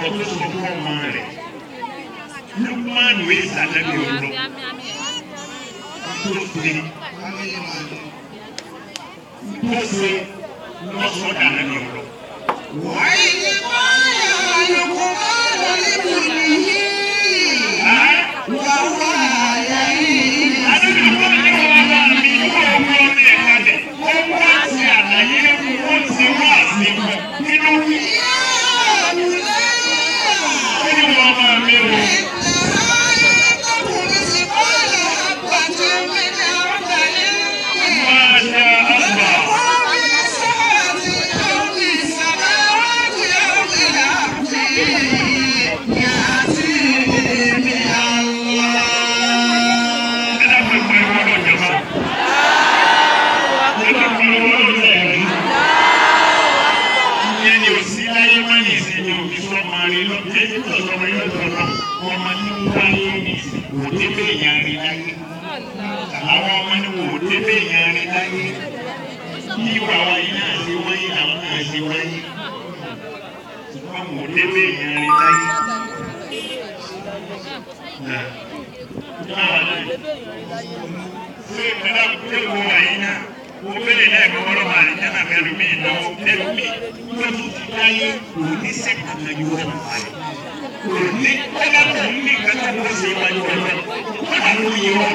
tó sọ fún ọmọ rẹ̀ Lukmanu ìsàlẹ̀ ní ọ̀rọ̀ tó ṣe lọ́sọ̀dà ní ọ̀rọ̀. Wáyé ní báyà ayọ̀kọ̀ máa lórí ìbùdó yìí. Wà wá àyà yìí. Adébíyí ní wọ́n bá mi kọ́ ọmọ ní ẹ̀ka dẹ̀. Ó wá sí àlàyé ó ti wá sí nínú. Ó ní wọ́n bá mi wò. Àwọn ọmọ ní wò débè yẹn rí láyé ní wàá yìí náà ṣe wáyé àwọn náà ṣe wáyé wọ́n wò débè yẹn rí láyé. Ṣé ìpínlẹ̀ Kúté wo wáyé náà? Wo bẹ́ẹ̀ náà ẹ̀kọ́ wọ́n máa ní jẹ́nà ẹlòmí ìnáwó ẹlòmí tó tún ti láyé kò ní sẹ́kà náà yóò wọ́n wáyé. Kò ní ẹ̀dá tó ń ní ìgbà tó ṣe wáyé wọ́n wọ́n á lóye wọ́n.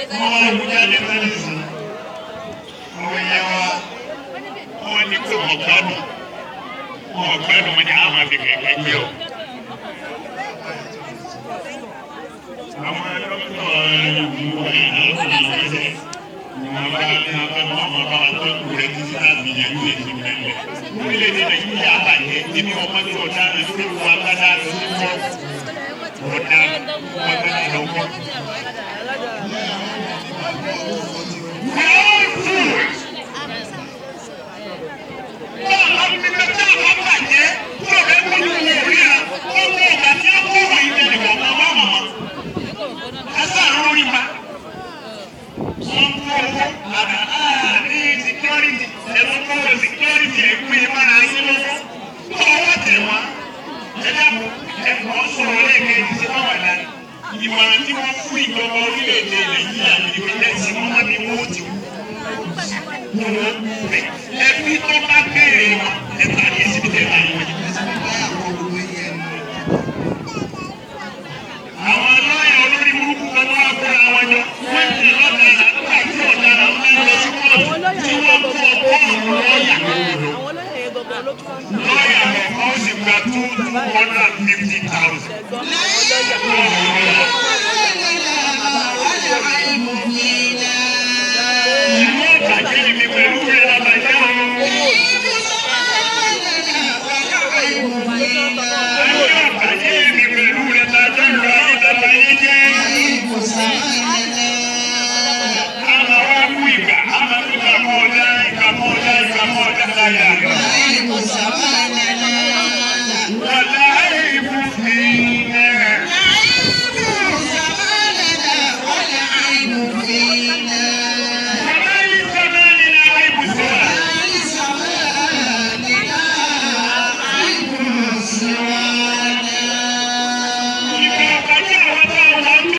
wọ́n wá wúdà lè fẹ́ ní sùn àwọn yẹn wá wọ́n ní kó ọ̀gbádùn wọn ni àwọn àti kẹ̀kẹ́ gbé o. àwọn dókítà ìlú ìlú ìwọ̀nba ní abẹ́mọ́ ọmọ bá tó kù rẹ̀ títí láti yẹn ní èdè mẹ́lẹ̀. orílẹ̀-èdè Nàìjíríà bàjẹ́ nínú ọmọ tí ọ̀dà rẹ̀ sí ìwà gbádà sí ìwọ̀ ọ̀dà ọ̀gbẹ́ni lọ́wọ́. Ìmọ̀ràn tí wọ́n fún ìjọba orílẹ̀-èdè Nàìjíríà ní ìpínlẹ̀ wọn ni wọ́n ti wọ́n pè ẹbí tó bá béèrè wọn ẹ̀ka ní ìsìnkú tẹ̀lé àwọn àwọn lọ́yà olórí burúkú kan wá kóra wọn jọ wọ́n ti lọ́dà nígbà tí ọ̀daràn wọn lọ sí kóòtù tí wọ́n kó ọgọ́rùn-ún lọ́yà lọ́yà lọ́kọ́ sì gba 250,000.